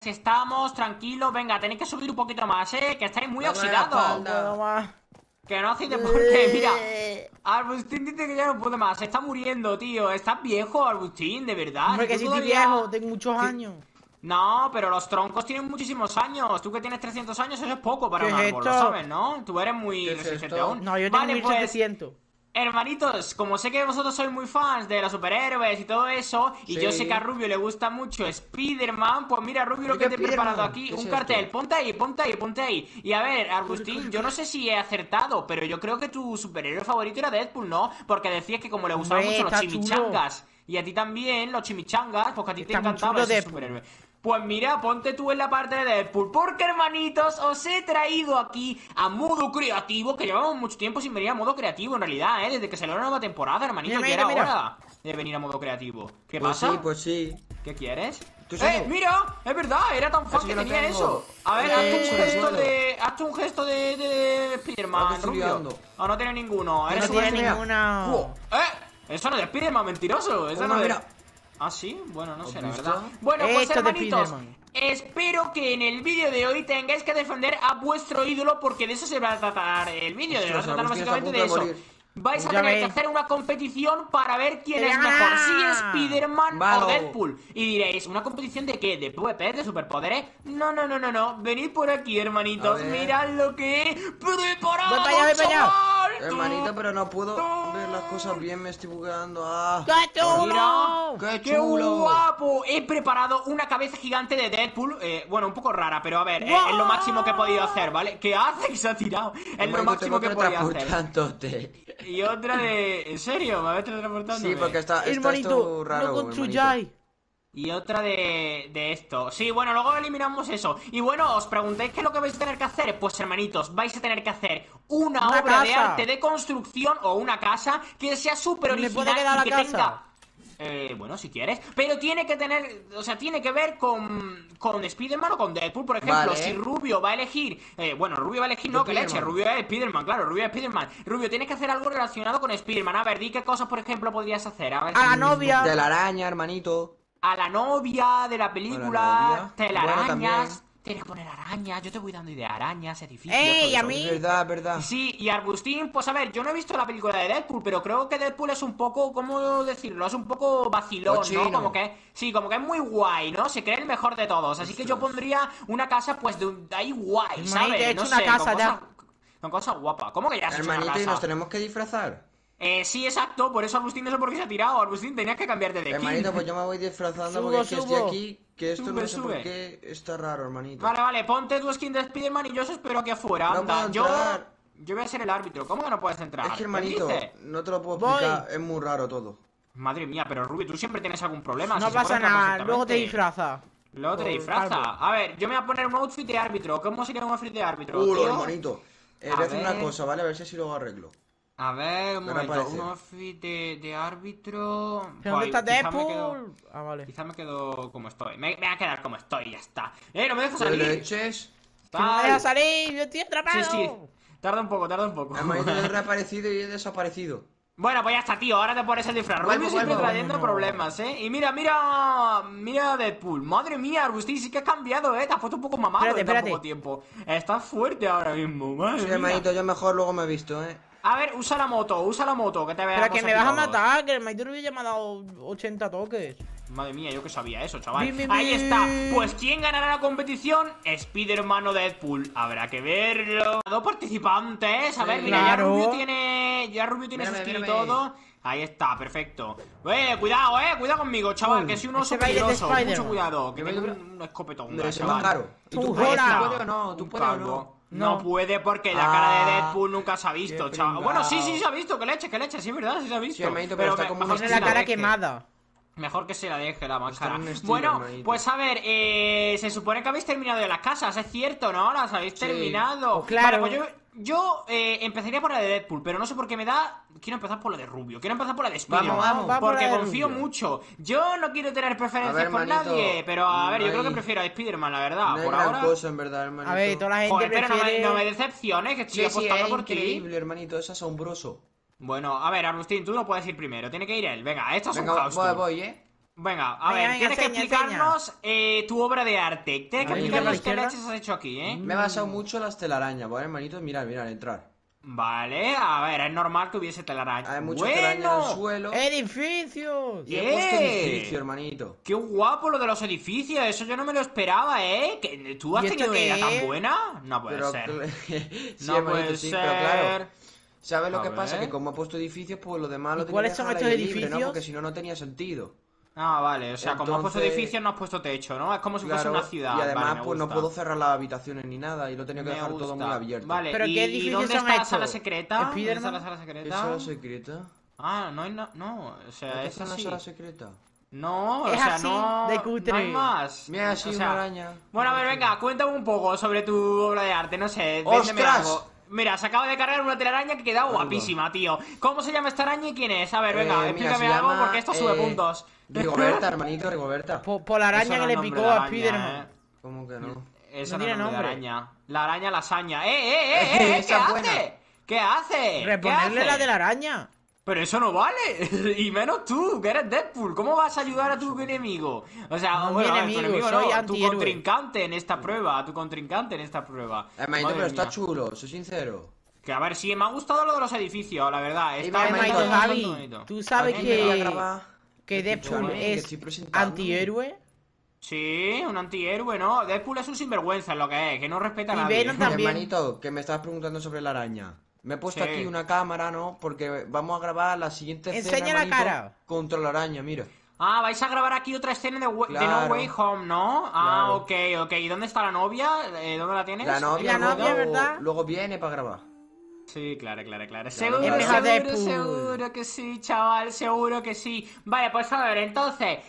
que estamos tranquilos. Venga, tenéis que subir un poquito más, que estáis muy No, oxidados. Que no hacéis deporte, mira. Arbustín dice que ya no puede más. Se está muriendo, tío. Estás viejo, Arbustín, de verdad. Hombre, que si estoy viejo, tengo muchos años. No, pero los troncos tienen muchísimos años. Tú que tienes 300 años, eso es poco para un árbol, lo sabes, ¿no? Tú eres muy resistente aún. No, yo tengo 1700. Hermanitos, como sé que vosotros sois muy fans de los superhéroes y todo eso, y yo sé que a Rubio le gusta mucho Spider-Man, pues mira, Rubio, lo que te he preparado aquí, un cartel. Ponte ahí, ponte ahí, ponte ahí. Y a ver, Arbustín, yo no sé si he acertado, pero yo creo que tu superhéroe favorito era Deadpool, ¿no? Porque decías que como le gustaban mucho los chimichangas, y a ti también, los chimichangas, porque a ti te encantaba ese superhéroe. Pues mira, ponte tú en la parte de Deadpool, porque hermanitos, os he traído aquí a modo creativo, que llevamos mucho tiempo sin venir a modo creativo en realidad, desde que salió la nueva temporada, hermanitos, ya era hora de venir a modo creativo. ¿Qué pasa? Pues sí. ¿Qué quieres? Mira, es verdad, era tan fácil que tenía eso. A ver, hazte un gesto de Spider-Man, Rubio. O no tiene ninguno, No tiene ninguno. Eso no es de Spider-Man, mentiroso. Eso no es. ¿Ah, sí? Bueno, no sé, la verdad. Bueno, pues hermanitos, espero que en el vídeo de hoy tengáis que defender a vuestro ídolo, porque de eso se va a tratar el vídeo. Se va a tratar básicamente de eso. Vais a tener que hacer una competición para ver quién es mejor, si Spider-Man o Deadpool. Y diréis, ¿una competición de qué? ¿De PvP? ¿De superpoderes? No, no, no, no, no. Venid por aquí, hermanitos. Mirad lo que he preparado, chaval. Hermanito, pero no puedo ver las cosas bien, me estoy bugueando. ¡Qué chulo! ¡Qué guapo! He preparado una cabeza gigante de Deadpool. Bueno, un poco rara, pero a ver, es lo máximo que he podido hacer, ¿vale? ¿Qué hace? Que se ha tirado. Es lo máximo que he podido hacer. Y otra de... ¿En serio? ¿Me habéis teletransportado? Sí, porque está esto raro, no construyáis. Y otra de esto. Sí, bueno, luego eliminamos eso. Y bueno, os preguntáis qué es lo que vais a tener que hacer. Pues hermanitos, vais a tener que hacer una obra de arte de construcción o una casa que sea súper original y que tenga... bueno, si quieres. Pero tiene que tener... O sea, tiene que ver con Spider-Man o con Deadpool. Por ejemplo, si Rubio va a elegir... bueno, Rubio va a elegir... No, que leche. Rubio es Spider-Man, claro. Rubio es Spider-Man. Rubio, tienes que hacer algo relacionado con Spider-Man. A ver, di qué cosas, por ejemplo, podrías hacer. A ver, a la novia. De la araña, hermanito. A la novia de la película. Telarañas. Tienes que poner arañas, yo te voy dando ideas, arañas, edificios. ¡Ey, a mí! Verdad, verdad. Sí, y Arbustín, pues a ver, yo no he visto la película de Deadpool, pero creo que Deadpool es un poco, ¿cómo decirlo? Es un poco vacilón, ¿no? Como que, sí, como que es muy guay, ¿no? Se cree el mejor de todos, así que yo pondría una casa, pues, de ahí guay, ¿sabes? He hecho una casa ya. Una cosa guapa. ¿Cómo que ya has hecho una casa? Hermanito, ¿y nos tenemos que disfrazar? Sí, exacto, por eso Arbustín no sé por qué se ha tirado. Arbustín, tenías que cambiarte de aquí. Hermanito, pues yo me voy disfrazando porque es que estoy aquí. Que esto no sé por qué está raro, hermanito. Vale, vale, ponte tu skin de Spider-Man y yo os espero aquí afuera. Anda, yo voy a ser el árbitro. ¿Cómo que no puedes entrar? Es que, hermanito, no te lo puedo explicar, es muy raro todo. Madre mía, pero Ruby, tú siempre tienes algún problema. No pasa nada, luego te disfrazas. Luego te disfrazas. A ver, yo me voy a poner un outfit de árbitro. ¿Cómo sería un outfit de árbitro? Hermanito. Voy a hacer una cosa, ¿vale? A ver si así lo arreglo. A ver, un momento, un outfit de árbitro. ¿Pero dónde está Deadpool? Ah, vale. Quizá me quedo como estoy. Me voy a quedar como estoy, ya está. No me dejas salir. Leches. ¡No me dejas salir! ¡Yo estoy atrapado! Sí. Tarda un poco, tarda un poco. Hermanito, he reaparecido y he desaparecido. Bueno, pues ya está, tío, ahora te pones el disfraz. Rubio siempre trayendo problemas, Y mira Deadpool. Madre mía, Arbustín, sí que has cambiado, Te has puesto un poco mamado en tan poco tiempo. Estás fuerte ahora mismo, madre mía. Hermanito, yo mejor luego me he visto, A ver, usa la moto, que te veas. Pero que me vas a matar, que el Maito Rubio ya me ha dado 80 toques. Madre mía, yo que sabía eso, chaval. Ahí está. Pues ¿quién ganará la competición? Spider-Man o Deadpool. Habrá que verlo. Dos participantes. A ver, mira, claro. Ya Rubio tiene su skin y todo. Ahí está, perfecto. Cuidado, cuidado conmigo, chaval, que soy un oso peligroso. Mucho cuidado, que tengo un escopetón. Claro. ¿Tú puedes o no? ¿Tú puedes o no? No puede porque la cara de Deadpool nunca se ha visto, chaval. Bueno, sí se ha visto, que leche, sí, es verdad, sí se ha visto. Sí, hermanito, pero está como tiene la cara quemada. Mejor que se la deje la máscara. Bueno, pues a ver, se supone que habéis terminado de las casas, es cierto, ¿no? Las habéis terminado. Claro. Vale, pues yo empezaría por la de Deadpool, pero no sé por qué me da... Quiero empezar por la de Rubio, quiero empezar por la de Spider-Man. Vamos, porque confío mucho. Yo no quiero tener preferencias por nadie, pero a ver, yo creo que prefiero a Spider-Man, la verdad. No por hay ahora... gran cosa, en verdad, hermanito. A ver, toda la gente pero no me decepciones, que estoy apostando por ti. Es increíble, hermanito, es asombroso. Bueno, a ver, Arbustín, tú no puedes ir primero, tiene que ir él. Venga, esto es un caos. Voy, Venga, a ver, tienes que explicarnos tu obra de arte. Tienes que explicarnos qué leches has hecho aquí, ¿eh? Me he basado mucho en las telarañas, ¿vale, hermanito? Mira, al entrar. Vale, a ver, es normal que hubiese telaraña. Hay mucha telaraña en el suelo. ¡Edificios! Y he puesto edificio, hermanito. ¡Qué guapo lo de los edificios! Eso yo no me lo esperaba, ¿eh? ¿Tú has tenido una idea tan buena? No puede ser. Sí, no hermanito, puede sí, ser. pero claro. ¿Sabes lo A que pasa? ver. Que como he puesto edificios, pues lo demás lo tenía ¿Cuáles que son dejar estos al aire libre, edificios? ¿no? Porque si no, no tenía sentido. Ah, vale, o sea, como has puesto Entonces- edificios no has puesto techo, ¿no? Es como si fuese Claro, una ciudad. y además, Vale, me pues no gusta. puedo cerrar las habitaciones ni nada y lo tenía que Me dejar todo gusta. muy abierto. Vale, ¿Pero ¿y qué edificios dónde son está la estos? sala secreta? ¿Dónde está ¿Spiderman? la sala ¿Es secreta? sala secreta? Ah, no hay no, o sea, ¿Qué es está en la así. sala secreta? No, o Es sea, así, no, de cutre. no hay más. Mira, así O sea, una araña. Bueno, a ver, venga, cuéntame un poco sobre tu obra de arte, no sé, véndeme ¡Ostras! algo. Mira, se acaba de cargar una telaraña que queda guapísima, tío. ¿Cómo se llama esta araña y quién es? A ver, venga, Mira, explícame se algo llama, porque esto sube puntos. Rigoberta, hermanito, Rigoberta. Por la Eso araña no que es le nombre picó de a araña, Spiderman. ¿Cómo que no? Eso No no tiene es nombre de nombre. araña. La araña lasaña. ¿Qué Esa es buena. hace? ¿Qué hace? Reponerle ¿Qué la hace? de la araña. Pero eso no vale. Y menos tú, que eres Deadpool. ¿Cómo vas a ayudar a tu enemigo? O sea, No, bueno, mi a ver, tu enemigo, enemigo soy no, tu antihéroe. contrincante en esta prueba. Tu contrincante en esta prueba. Hermanito, Madre pero está mía. chulo, soy sincero. Que a ver, sí, me ha gustado lo de los edificios, la verdad. Está Hermanito, bastante Javi, bonito. tú sabes Aquí me voy a que grabar. Deadpool Escúchame, que es estoy presentando. antihéroe. Sí, un antihéroe, ¿no? Deadpool es un sinvergüenza, es lo que es, que no respeta a Y nadie. Venom también. Hermanito, que me estabas preguntando sobre la araña. Me he puesto Sí. aquí una cámara, ¿no? Porque vamos a grabar la siguiente escena, Enseña la hermanito, cara. contra la araña, mira. Ah, vais a grabar aquí otra escena de No Claro. Way Home, ¿no? Ah, Claro. ok. ¿Y dónde está la novia? ¿Dónde la tienes? La novia, La novia, luego, ¿verdad? luego viene para grabar. Sí, claro. Claro, Seguro, claro. seguro que sí, chaval, seguro que sí. Vale, pues a ver, entonces,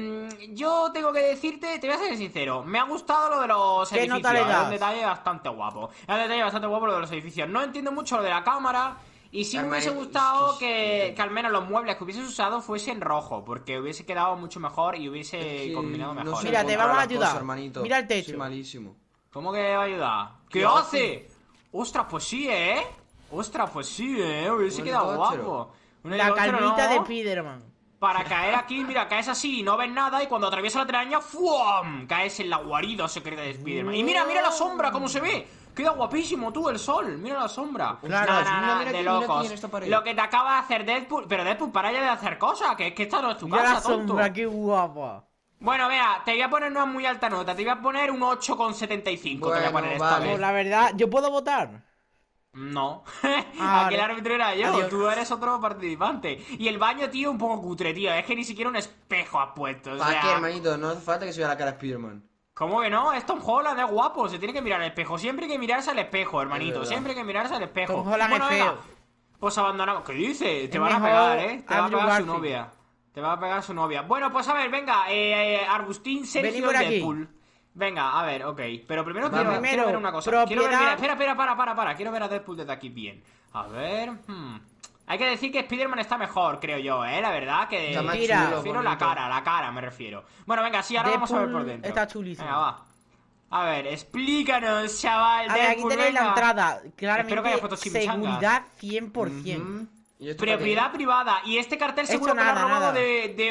yo tengo que decirte, te voy a ser sincero, me ha gustado lo de los ¿Qué edificios, nota le es un das? detalle bastante guapo. Es un detalle bastante guapo lo de los edificios. No entiendo mucho lo de la cámara. Y sí me hubiese Hermanito, gustado es que al menos los muebles que hubieses usado fuesen rojo, porque hubiese quedado mucho mejor y hubiese Es que combinado no mejor. sé Mira, te controlar vamos a las cosas, ayudar. hermanito. Mira el techo. Soy malísimo. ¿Cómo que va a ayudar? ¿Qué ¿Qué hace? Ostras, pues sí, ¿eh? Ostras, pues sí, Hubiese Un quedado helicóptero. guapo. Un La helicóptero, calvita ¿no? de Spiderman. Para caer aquí, mira, caes así y no ves nada y cuando atraviesa la telaraña, ¡fuam! Caes en la guarida secreta de Spiderman. Y mira la sombra, cómo se ve. Queda guapísimo tú, el sol. Mira la sombra. Claro, Nah, mira de aquí, locos. en esta pared. Lo que te acaba de hacer Deadpool. Pero Deadpool, para ya de hacer cosas, que es que esta no es tu Mira casa, la tonto. sombra, qué guapa. Bueno, vea, te voy a poner una muy alta nota. Te voy a poner un 8,75. te voy a Bueno, poner esta vale. vez. Pues la verdad, ¿yo puedo votar? No. Ah, Aquí el vale. árbitro era yo. Adiós. Tú eres otro participante. Y el baño, tío, un poco cutre, tío. Es que ni siquiera un espejo has puesto. O ¿Para sea, qué, hermanito? No hace falta que se vea la cara de Spiderman. ¿cómo que no? Es Tom Holland, es guapo. Se tiene que mirar al espejo. Siempre hay que mirarse al espejo, hermanito. verdad. Siempre hay que mirarse al espejo. Tom Holland Bueno, es venga, feo. pues abandonamos. ¿Qué dices? Te Es van a mejor pegar, ¿eh? Te va a Andrew pegar su Garfield. novia. Te va a pegar su novia. Bueno, pues a ver, venga. Arbustín, Vení Sergio por y aquí. Deadpool. Venga, a ver, ok. Pero primero Vale. quiero Primero, ver una cosa. propiedad. Quiero ver, mira, espera, para. Quiero ver a Deadpool desde aquí bien. A ver. Hay que decir que Spider-Man está mejor, creo yo, la verdad que... Está más Mira. me chulo, refiero bonito. la cara me refiero. Bueno, venga, sí, ahora vamos a ver por Deadpool dentro. está chulísimo. Venga, va. A ver, explícanos, chaval. A ver, aquí Deadpool, tenéis la venga. entrada. Espero que Claramente, haya fotos chimichangas. seguridad 100%. Ujú. ¿Y esto para Propiedad privada. Y este cartel Esto seguro que lo ha nada, robado nada.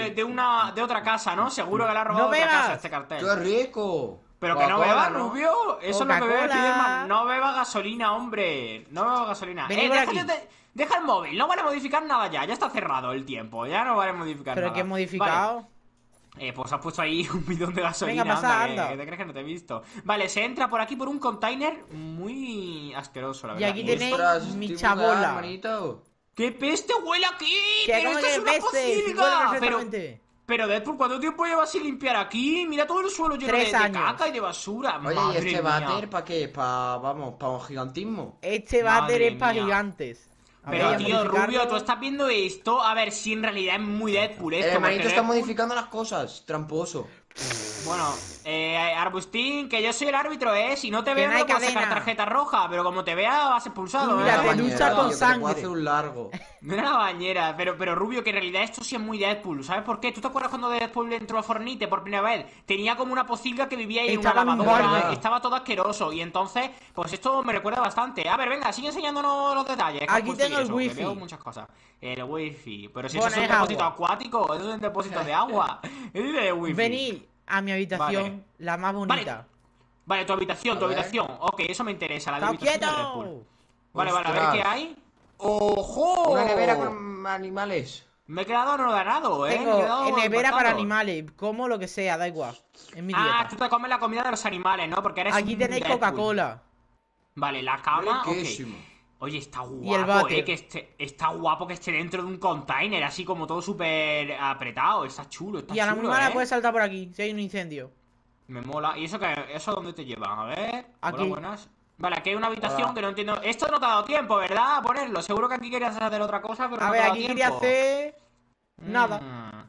de otra casa, ¿no? Seguro que lo ha robado No de otra bebas. casa este cartel. ¡Qué rico! Pero que no Coca-Cola, beba, ¿no? Rubio. Eso es lo que bebe Coca-Cola. Spiderman. No beba gasolina, hombre. No beba gasolina. Vení por aquí. Deja el móvil. No van a modificar nada ya. Ya está cerrado el tiempo. Ya no van a modificar ¿Pero nada. qué he modificado? Vale. Pues has puesto ahí un bidón de gasolina. Venga, pasa, anda, anda. que te crees que no te he visto. Vale, se entra por aquí por un container muy asqueroso, la Y verdad. aquí tenéis Ostras, mi estoy chabola. bugueado, hermanito. ¡Qué peste huele aquí! Que ¡Pero como esto que es una peste, si huele pocilga! perfectamente. Pero Deadpool, ¿cuánto tiempo llevas sin limpiar aquí? Mira todo el suelo lleno 3 de años. caca y de basura. Oye, Madre ¿y mía. este váter para qué? ¿Para un gigantismo? Este váter Madre es para mía. gigantes. A Pero ver, tío, modificarlo. Rubio, tú estás viendo esto. A ver, si en realidad es muy Deadpool El esto. hermanito porque está Deadpool- modificando las cosas, tramposo. Bueno, Arbustín, que yo soy el árbitro, si no te veo no puedo sacar tarjeta roja, pero como te vea vas expulsado. Mira, te ducha con sangre. Puedo hacer un largo. Mira la bañera, pero Rubio, que en realidad esto sí es muy Deadpool, ¿sabes por qué? ¿Tú te acuerdas cuando Deadpool entró a Fortnite por primera vez? Tenía como una pocilga que vivía ahí en una lavadora, estaba todo asqueroso, y entonces, pues esto me recuerda bastante. A ver, venga, sigue enseñándonos los detalles. Aquí tengo el wifi. Veo muchas cosas. El wifi, pero si eso es un depósito acuático, eso es un depósito de agua. Es de wifi. Venid a mi habitación, la más bonita. Vale, tu habitación. Ok, eso me interesa, la de habitación de Deadpool. Vale, a ver qué hay. ¡Ojo! Una nevera con animales. Me he quedado no ganado, Tengo nevera para animales, como lo que sea, da igual. Es mi dieta. Tú te comes la comida de los animales, ¿no? Porque eres Aquí tenéis Coca-Cola. Vale, la cama, ok. Oye, está guapo, está guapo que esté dentro de un container, así como todo súper apretado. Está chulo, Y a la muy mala puedes saltar por aquí, si hay un incendio. Me mola. ¿Y eso qué? ¿Eso dónde te llevan? A ver. Aquí. Hola, buenas. Vale, aquí hay una habitación que no entiendo. Esto no te ha dado tiempo, ¿verdad? A ponerlo. Seguro que aquí querías hacer otra cosa, pero a no ver, te ha dado aquí tiempo. quería hacer... nada.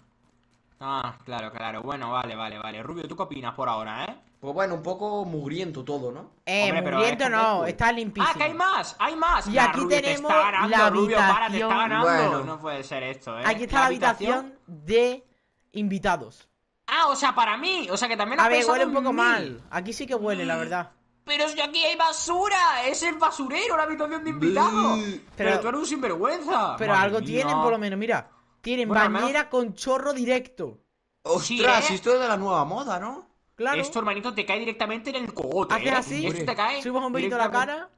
Claro. Bueno, vale. Rubio, ¿tú qué opinas por ahora, Pues bueno, un poco mugriento todo, ¿no? Hombre, mugriento no, está limpísimo. ¡Ah, que hay más! Y aquí Rubio, tenemos te está ganando, la Rubio, habitación... te está ganando. Bueno. No puede ser esto, Aquí está la habitación de invitados. O sea, para mí. O sea, que también a ver, huele un poco mal. Aquí sí que huele, la verdad. Pero si aquí hay basura. Es el basurero, la habitación de invitados. Pero tú eres un sinvergüenza. Pero algo tienen, por lo menos, mira. Tienen bañera con chorro directo. ¡Ostras! Esto es de la nueva moda, ¿no? Claro. Esto, hermanito, te cae directamente en el cogote. Haces así, esto te cae subes un poquito la cara.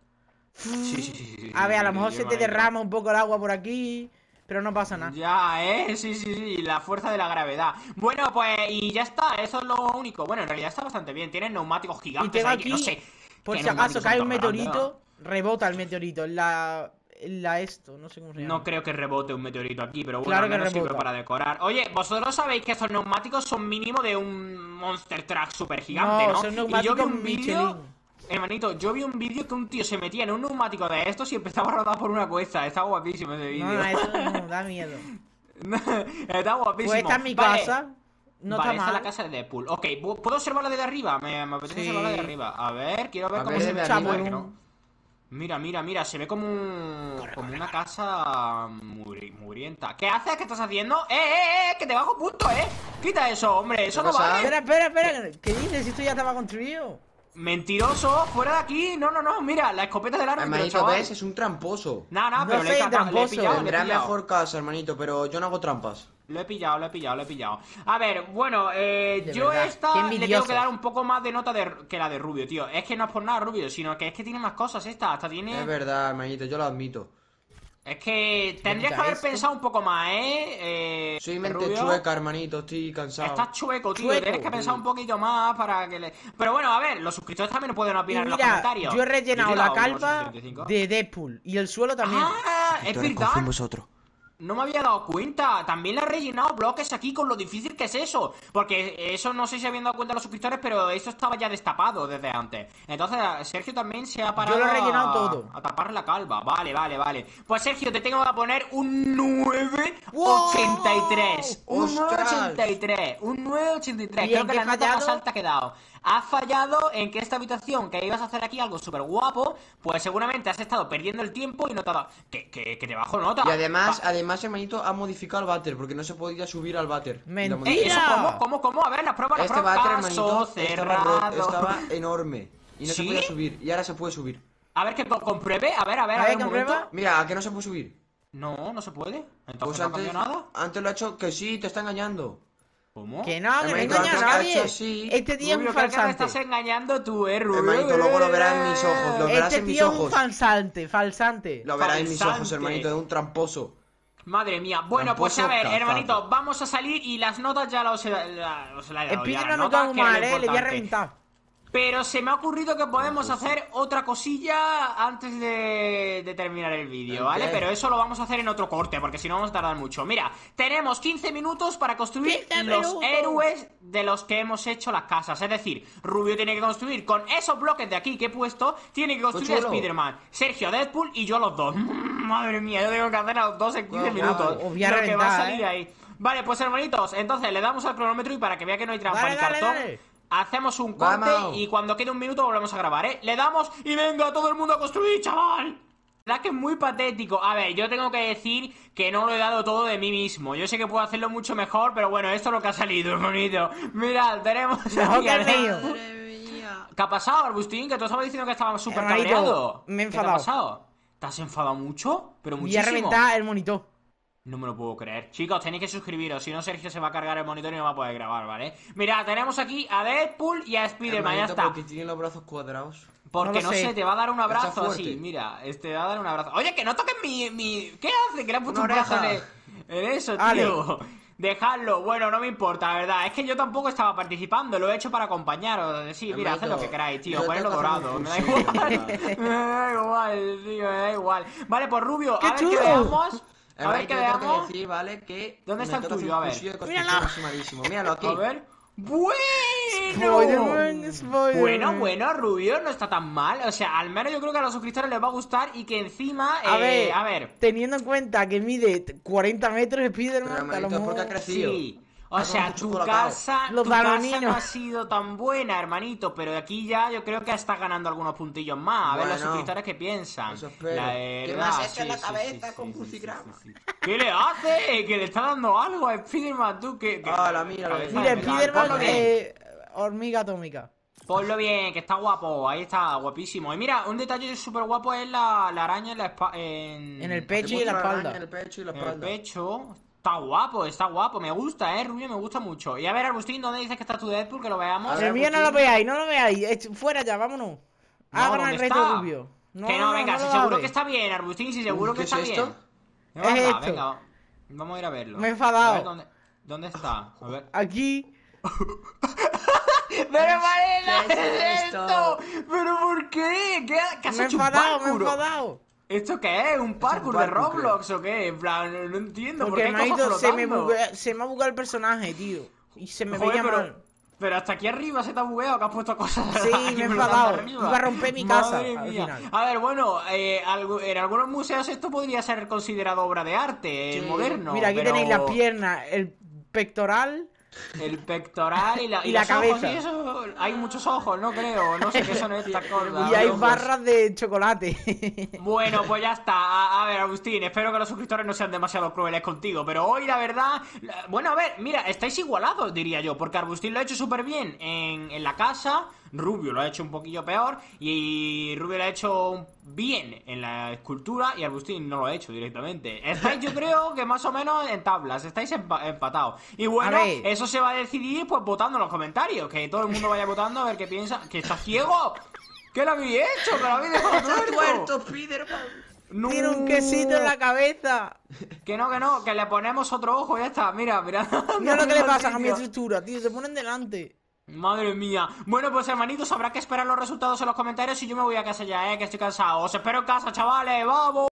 Sí. A ver, a lo mejor se te derrama un poco el agua por aquí, pero no pasa nada. Ya, sí, la fuerza de la gravedad. Bueno, pues, y ya está, eso es lo único. Bueno, en realidad está bastante bien, tienen neumáticos gigantes. Y tengo aquí, no sé, por si acaso cae un meteorito, rebota el meteorito en la esto, no sé cómo se llama. No creo que rebote un meteorito aquí, pero bueno, claro al menos que sirve para decorar. Oye, vosotros sabéis que estos neumáticos son mínimo de un Monster Truck super gigante, ¿no? Son neumáticos y yo vi un Michelin. vídeo, hermanito, yo vi un vídeo que un tío se metía en un neumático de estos y empezaba a rodar por una cuesta. Está guapísimo ese vídeo. No, eso no, da miedo. Está guapísimo. Pues está en mi casa. No está mal. Esta es la casa de Deadpool. Ok, ¿puedo observarla desde arriba? Me apetece observarla desde arriba. A ver, quiero ver cómo se ve aquí, ¿no? Mira, se ve como una casa mugrienta. ¿Qué haces? ¿Qué estás haciendo? Que te bajo punto, Quita eso, hombre, eso no vale. Espera, ¿qué dices? Si esto ya estaba construido. Mentiroso, fuera de aquí. No, mira, la escopeta del árbitro, hermanito, ¿ves? Es un tramposo. No, pero le he pillado. Tendrá mejor casa, hermanito, pero yo no hago trampas. Lo he pillado. A ver, bueno, yo esta le tengo que dar un poco más de nota que la de Rubio, tío. Es que no es por nada Rubio, sino que es que tiene más cosas esta. Hasta tiene... Es verdad, hermanito, yo lo admito. Es que tendrías que haber pensado un poco más, Soy mente chueca, hermanito, estoy cansado. Estás chueco, tío, tienes que pensar un poquito más para que le... Pero bueno, a ver, los suscriptores también pueden opinar en los comentarios. Yo he rellenado la calva de Deadpool y el suelo también. Es verdad. No me había dado cuenta. También le he rellenado bloques aquí con lo difícil que es eso. Porque eso no sé si se habían dado cuenta los suscriptores, pero eso estaba ya destapado desde antes. Entonces Sergio también se ha parado. Yo lo he rellenado todo. A tapar la calva. Vale. Pues Sergio, te tengo que poner un 983. ¡Wow! Un 983. Un 983. Creo que la nota más alta que he dado. Has fallado en que esta habitación, que ibas a hacer aquí algo súper guapo, pues seguramente has estado perdiendo el tiempo y no te ha dado... Que te bajo nota. Y además, hermanito, ha modificado el váter, porque no se podía subir al váter. ¡Mentira! ¿Cómo? A ver, las pruebas. Este váter, hermanito, estaba enorme. Y no se podía subir, y ahora se puede subir. A ver, que compruebe, a ver, un momento. Mira, ¿a que no se puede subir? No se puede. Entonces pues no cambió nada. Antes lo ha hecho que sí, te está engañando. ¿Cómo? Que no engaña a nadie. Este tío es un falsante. Me estás engañando tú, Rubio. Hermanito, luego lo verás en mis ojos. Lo verás en mis ojos. Este tío es un falsante. Lo verás en mis ojos, hermanito, de un tramposo. Madre mía. Bueno, pues a ver, hermanito, vamos a salir y las notas ya os la he dado. Speedy no nos vamos mal, le voy a reventar. Pero se me ha ocurrido que podemos hacer otra cosilla antes de terminar el vídeo, ¿vale? Pero eso lo vamos a hacer en otro corte, porque si no vamos a tardar mucho. Mira, tenemos 15 minutos para construir los héroes de los que hemos hecho las casas. Es decir, Rubio tiene que construir con esos bloques de aquí que he puesto, tiene que construir a Spider-Man, Sergio a Deadpool y yo a los dos. Madre mía, yo tengo que hacer a los dos en 15 minutos. Lo que va a salir ahí. Vale, pues hermanitos, entonces le damos al cronómetro y para que vea que no hay trampa ni cartón. hacemos un corte y cuando quede un minuto volvemos a grabar, ¿eh? Le damos y venga todo el mundo a construir, chaval. La verdad que es muy patético. A ver, yo tengo que decir que no lo he dado todo de mí mismo. Yo sé que puedo hacerlo mucho mejor, pero bueno, esto es lo que ha salido, bonito. Mirad, tenemos aquí ¿Qué ha pasado, Arbustín? Que tú estabas diciendo que estaba súper cabreado. Me he enfadado. ¿Qué te ha pasado? ¿Te has enfadado mucho? Pero muchísimo. Voy a reventar el monitor. No me lo puedo creer. Chicos, tenéis que suscribiros. Si no, Sergio se va a cargar el monitor y no va a poder grabar, ¿vale? Mira, tenemos aquí a Deadpool y a Spiderman. Ya está. Porque tiene los brazos cuadrados. Porque no sé, te va a dar un abrazo así. Mira, te va a dar un abrazo. Oye, que no toques mi... ¿Qué hace? Que le han puesto un brazo en eso, tío. Dejadlo. Bueno, no me importa, la verdad. Es que yo tampoco estaba participando. Lo he hecho para acompañros. Sí, mira, haced lo que queráis, tío. Ponedlo dorado. Me da igual. Me da igual, tío. Me da igual. Vale, pues Rubio, a ver qué veamos. A ver qué veamos. Decir, ¿vale? Que ¿dónde está el tuyo? A ver. Míralo aquí. A ver. ¡Bueno! Bueno, Rubio, no está tan mal. O sea, al menos yo creo que a los suscriptores les va a gustar y que encima... a ver. Teniendo en cuenta que mide 40 metros Spiderman, a lo mejor... porque ha crecido. Sí. O sea, tu casa no ha sido tan buena, hermanito. Pero aquí ya yo creo que estás ganando algunos puntillos más. A ver los suscriptores qué piensan. ¿Qué me has hecho en la cabeza con crucigrama? ¿Qué le hace? Que le está dando algo a Spiderman, tú. Mira, Spiderman hormiga atómica. Ponlo bien, que está guapo. Ahí está, guapísimo. Y mira, un detalle súper guapo es la araña en el pecho y la espalda. En el pecho y la espalda. En el pecho. Está guapo, me gusta, Rubio, me gusta mucho. Y a ver, Arbustín, ¿dónde dices que está tu Deadpool? Que lo veamos. El mío no lo veáis, fuera ya, vámonos. Hagan el reto, Rubio. Venga, si seguro que está bien, Arbustín, si seguro que está bien. Venga, vamos a ir a verlo. Me he enfadado. A ver, ¿dónde está? A ver. Aquí. ¡Pero Marina! ¿Qué es esto? ¿Pero por qué? ¿Qué has hecho? Me he enfadado. ¿Esto qué es? ¿Un parkour de Roblox o qué? En plan, no entiendo. Porque se me ha bugado el personaje, tío. Y se me veía mal. Pero hasta aquí arriba se te ha bugueado, que has puesto cosas. Sí, me he enfadado. Iba a romper mi casa. Al final. A ver, bueno, en algunos museos esto podría ser considerado obra de arte moderno. Mira, aquí tenéis las piernas, el pectoral. El pectoral y la cabeza. Ojos y eso, hay muchos ojos, no creo. No sé qué son estas cosas. Y hay barras de chocolate. Bueno, pues ya está. A ver, Agustín, espero que los suscriptores no sean demasiado crueles contigo. Pero hoy, la verdad... Bueno, a ver, mira, estáis igualados, diría yo. Porque Agustín lo ha hecho súper bien en la casa. Rubio lo ha hecho un poquillo peor. Y Rubio lo ha hecho bien en la escultura. Y Arbustín no lo ha hecho directamente. Estáis, yo creo que más o menos en tablas. Estáis empatados. Y bueno, eso se va a decidir pues votando en los comentarios. Que todo el mundo vaya votando a ver qué piensa. ¡Que está ciego! ¿Qué lo habéis hecho? ¡Que lo habéis dejado tuerto! Spiderman. No. Tiene un quesito en la cabeza. Que no, que le ponemos otro ojo y ya está. Mira. Mira lo que le pasa a mi estructura, tío. Se ponen delante. Madre mía. Bueno, pues hermanitos, habrá que esperar los resultados en los comentarios y yo me voy a casa ya, que estoy cansado. Os espero en casa, chavales. ¡Vamos!